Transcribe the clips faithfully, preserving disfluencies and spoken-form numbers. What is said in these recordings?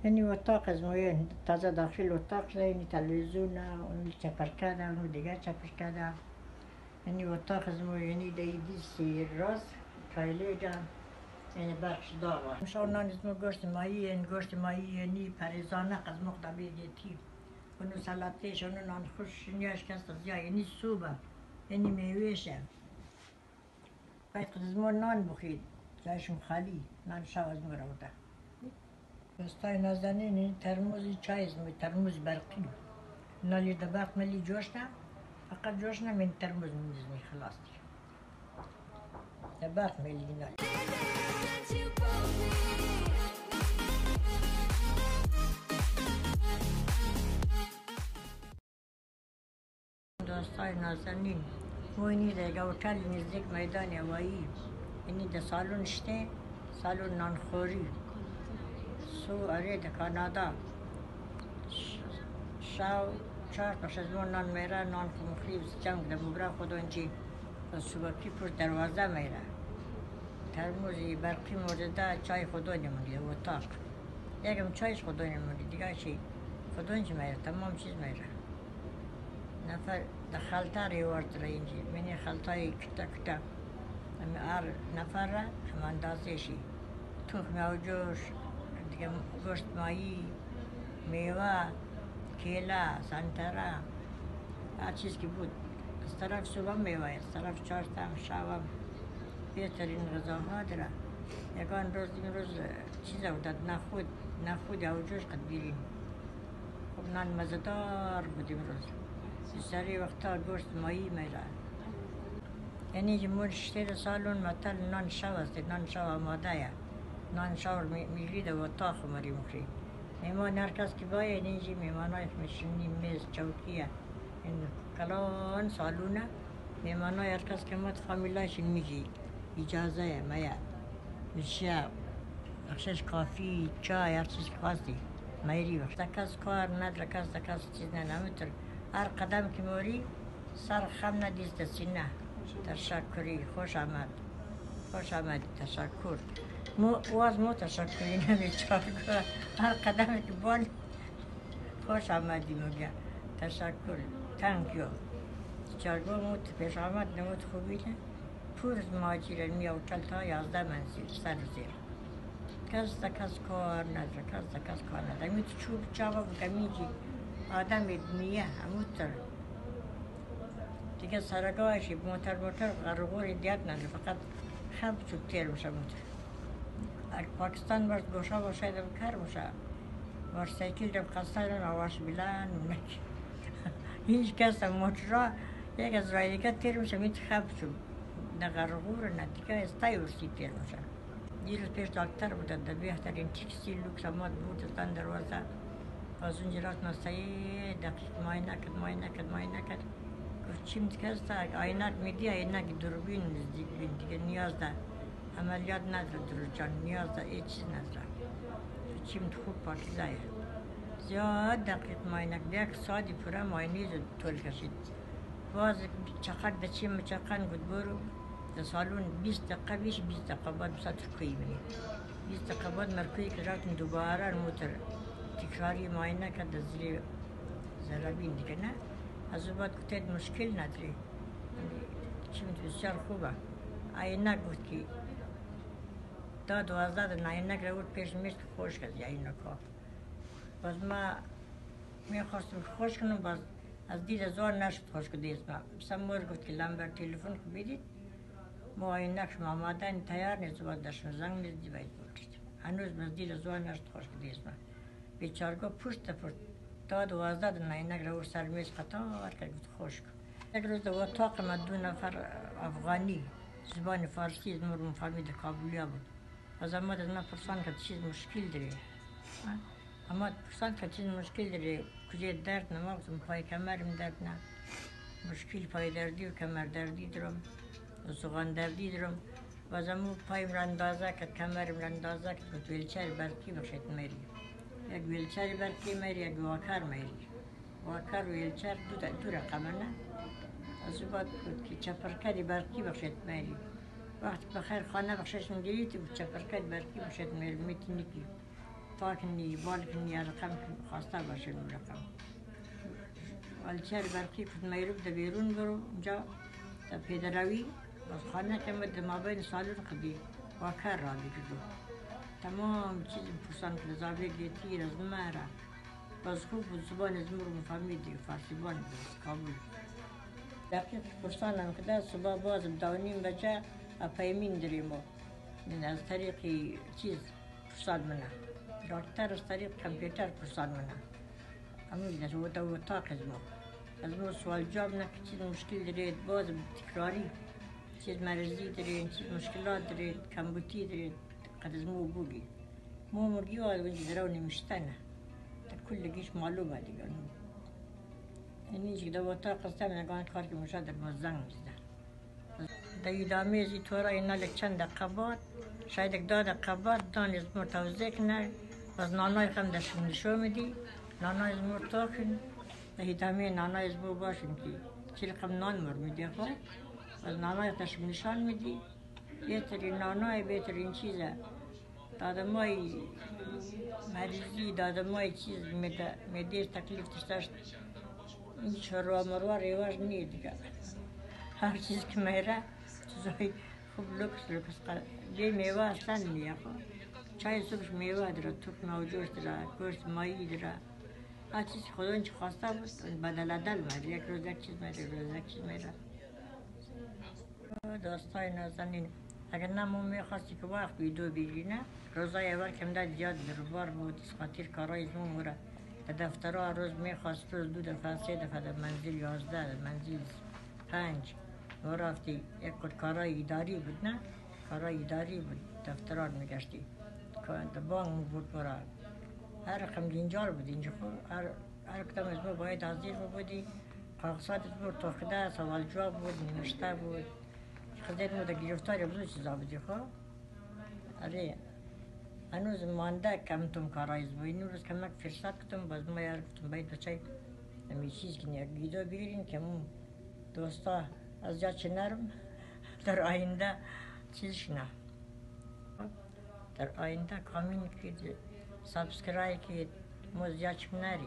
یعنی اتاق از ما تازه داخل اتاق شده، یعنی تلویزیون اون چپر کرده، اون دیگر چپر کرده. یعنی اتاق از ما یعنی دیدی سی راست کایلی جان یعنی بخش داغه. مشان نان از ما گوشت ماهی، یعنی گوشت ماهی یعنی پریزانه از مقدار بیگیتی. اونو سلاتش اونو نان خوش نیاش کست از یا یعنی صوبه یعنی میوهشه. باید از ما نان بخید جایشون خالی نان شو از ما روده. دوستای نازنین این ترموزی چای از ما ترموز برقی. نالی دباغ ملی جوش نه فقط جوش نه من ترموز میزنی خلاص دیگه. دباغ ملی نالی. دوستای نازنین ما اینی در گوتل نزدیک میدان هوایی اینی در سالون شته سالون نانخوری سو اره در کانادا شاو چهار پس از ما نان میره نان خمخری جنگ در ببرا خود اونجی و صبحی پر دروازه میره ترموزی برقی مورده چای خدا نمونده و اتاق یکم چایش خدا نمونده دیگه چی خدا اینجی میره تمام چیز میره نفر در خلطه ریورد را اینجی منی خلطه کتا کتا امی ار نفر را هم اندازه شی تخم او جوش دیگه گوشت ماهی میوه کیله سنتره هر چیز که بود از طرف صبح میوه از طرف چهارتم شبم بهترین غذاها داره یکان روز این روز چیز او داد نخود نخود او جوش قد بیرین خب نان مزدار بود این روز سری وقتا گوشت ماهی میره یعنی جمهور شتیر سالون مثل نان شو است نان شو آماده یا نان شو میگرید و اتاق مری مخری میمان هر کس که باید اینجی میمان های میشنی میز چوکیه این کلان سالونه میمان های هر کس که مد فامیلایش میگی اجازه میا میشه بخشش کافی چای هر چیز که خواستی میری وقت دکس کار نداره کس دکس چیز نه نمیتر هر قدم که موری سر خم ندیست سینه تشکری خوش آمد خوش آمد تشکر مو واز مو تشکری نمی چارگاه هر قدم که بال خوش آمدی مگه تشکر تانکیو چارگاه مو پیش آمد نمود خوبی نه پور از مهاجران می اوتل تا یازده منزل سر زیر کس دا کس کار نداره کس دا کس کار نداره می تو چوب چاوا بگمیجی آدم نیه هموتر دیگه سرگاهشی موتر موتر غرغور دیت نداره فقط خب چوب تیر بشه موتر اگه پاکستان باش گوشا باشه دم کار باشه باش سایکل دم خسته دم آواش بلند نکی هیچ کس موتر را یک از رای دیگه تیر میشه میت خب چوب نه غرغور نه دیگه استای ورسی تیر میشه دیروز پیش دکتر بوده در بهترین تکسیل لوکس آمد بود استان دروازه از اونجا رفت نستایی دقیق معاینه کرد معاینه کرد معاینه کرد گفت چیم دیگه است عینک میدی عینک دوربین نزدیک بین دیگه نیاز ده عملیات نداره درو جان نیاز ده هیچ چیز نداره چیم خوب پاکیزه زیاد دقیق معاینه کرد یک ساعتی پوره معاینه طول کشید باز چقدر ده چیم چقدر گفت برو در سالون بیست دقیقه بیش بیست دقیقه بعد بسات رکوی بینی بیست دقیقه بعد مرکوی که رفتن دوباره موتر تکراری معاینه کرد از زیر زرابین دیگه نه از او بعد گفتید مشکل نداری چی بسیار خوبه عینک بود که دا دوازده دن عینک رو پیش میشت خوش کرد عینک ها باز ما میخواستم خوش کنم باز از دید زور نشد خوش کرد اسم بسا مور گفت که لامبر تلفن که بیدید ما عینک شما آمادن تیار نیست باز داشتم زنگ میزدی باید بکشید هنوز باز دید زور نشد خوش کرد اسم بیچارگاه پشت پشت تا دوازده دن عینک رو سر میز قطار کرد خوش کن یک روز دو اتاق ما دو نفر افغانی زبان فارسی از مرمون فهمید کابلیا بود از اما از من پرسان که چیز مشکل داری اما پرسان که چیز مشکل داری کجای درد نما گفتم پای کمرم درد نه مشکل پای دردی و کمر دردی دارم و سوغان دردی دارم و از اما پایم را اندازه کرد کمرم را اندازه کرد ویلچر برکی بخشید میری یک ویلچر برکی میری یک واکر میری واکر ویلچر دو, دو رقمه نه از او بعد بود که چپرکری برکی بخشید میری وقتی بخیر خانه بخشش میگیری تو چپرکر برکی بخشید میری میتونی که تاکنی بالکنی رقم خواسته باشه اون رقم والچر برقی کد میروب در بیرون برو اونجا در پیدروی باز خانه که مد ما بین سالون خدی واکر را بگیرو تمام چیز پرسان که زابه گیتی رزمه را باز خوب بود زبان از مرو مفهمیدی فارسی بان بود کابل دقیق پرسان هم کده صبح باز داونیم بجه اپایمین دریمو من از طریق چیز پرسان منه دکتر از طریق کامپیوتر پرسان منه امید در و دو اتاق از ما از ما سوال جواب نکه چیز مشکل دارید باز تکراری چیز مرضی دارید چیز مشکلات دارید کمبوتی دارید قد از مو بوگی مو مرگی و اونجا درو نمیشتنه تا کلگیش معلومه دیگر اینی که دو اتاق استم نگاه کار که مشاهده ما زنگ میزده در ادامه ازی طورا اینا لک چند دقیقه بعد شاید یک دو دقیقه بعد دان از مور توزیع کنه باز نانای خم دستم نشو میدی نانای از مور تاکن در ادامه نانای از مور باشن که چی رقم نان مور میدی خود باز نانای دستم نشان میدی بهترین نانای بهترین چیزه دادمای مریضی دادمای چیز میده تکلیف داشت این شروع مروه ریواج نیه دیگه هر چیز که میره چیزای خوب لکس لکس یه میوه اصلا نیه خود چای صبحش میوه داره توک موجوش داره گوشت مایی داره هر چیز خدا اینچه خواسته بود بدل دل میره یک روز یک چیز میره روز یک چیز میره دوستای نازنین اگر نمو میخواستی که وقت ویدیو بگیرینه روزای اول کم داد زیاد دربار بود از خاطر کارای زمون موره در دفترها روز میخواست روز دو دفعه سه دفعه در منزل یازده در منزل پنج و رفتی یک کد کارای اداری بود نه کارای اداری بود دفترها میگشتی در بانک بود برا هر رقم جنجال بود اینجا خود هر هر کدام از ما باید حاضر بودی کاغذات از ما توخده سوال جواب بود نوشته بود خودت مو در گرفتاری بزرگ چیزا بودی خب آره هنوز مانده کمتم کارایز بود این روز کمک فرصت کتم باز ما یار کتم باید بچه همی چیز که نیاد ویدیو بگیرین که مو دوستا از جا چه نرم در آینده چیزش نه در آینده کامین که سابسکرای که مو زیاد چه نری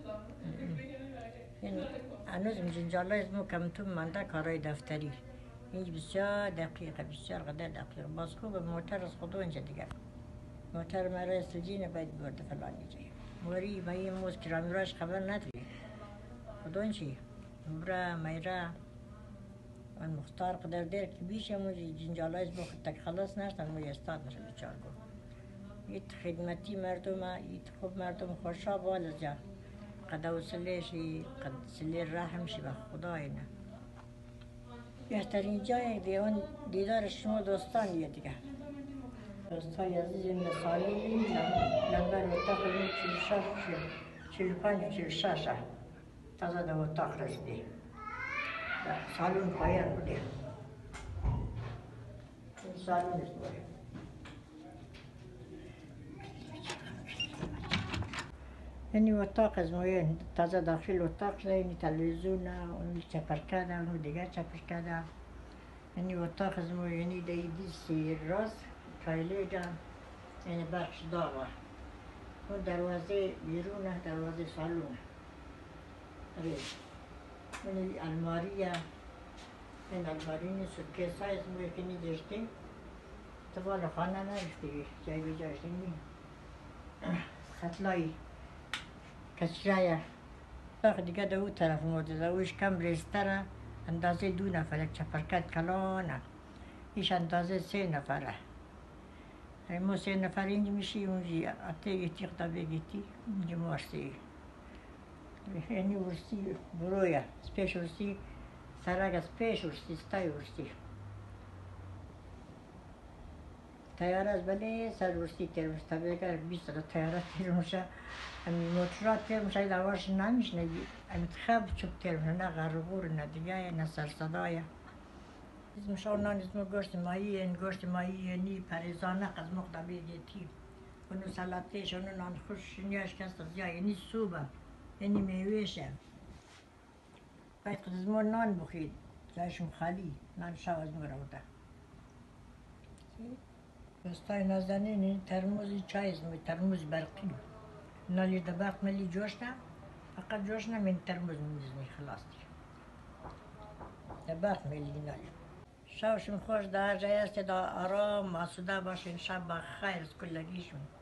این هنوز جنجالای از مو کمتم مانده کارای دفتری این بسیار دقیقه بسیار قدر دقیقه باز خوب موتر از خود اونجا دیگر موتر مرا سلجینه باید برده فلانی جایی موری مایی موز کرامی راش خبر نداری خودون چی برا میرا من مختار قدر دیر که بیشه موزی جنجالایز بخود تک خلاص نشتن موی استاد نشد بچار گو ایت خدمتی مردم ایت خوب مردم خوشا بالا جا قد وصلشی قد سلی رحم شی به خدای نه بهترین جای دیوان دیدار شما دوستانیه دیگه دوستای عزیز این سالونی نمبر اتاق این چیل شش چیل پنج چیل شش تازه در اتاق رسیدی سالون پایان بوده این سالون است بوده اینی اتاق از مویه تازه داخل اتاق شده اینی تلویزیون اونی چپر کرده اونو دیگر چپر کرده اینی اتاق از مویه اینی دیدی سی راست کایله جا این بخش داره اون دروازه بیرونه دروازه سالونه آره اینی الماریه این الماری نیست سوتکیس های از مویه که نیدشتی طبعا خانه نرفتی جای بجاشتی نی خطلایی کچرایه اتاق دیگه دو طرف موجوده اوش کم ریستره اندازه دو نفره چپرکت کلانه ایش اندازه سه نفره مو سه نفر اینجا میشی اونجی اته گیتی خطابه گیتی اونجا مارسی اینی ورسی برویه سپیش ورسی سرگ سپیش ورسی ستای ورسی تیاره از بله سر ورسی تیر ورسی طبیعه که بیست تا تیاره تیر میشه امی موترات تیر میشه دوارش نمیشنه امی خواب چوب تیر میشه نه غرغور نه دیگه نه سرصدایه اسم شورنان اسم گوشت ماهی این گوشت ماهی نی پریزانه از مقدبه گیتی اونو سلاتش اونو نان خوش نیاش کست زیاد اینی صوبه اینی میوهشه باید خود از ما نان بخید جایشون خالی نان شو از ما رو ده پستای نازنین این ترموزی چای می ترموز برقی نالی دباغ ملی جوش نه فقط جوش نه من ترموز میزنی خلاص دباغ ملی نالی شبشون خوش در جای است دا آرام آسوده باشین شب بخیر از کلگیشون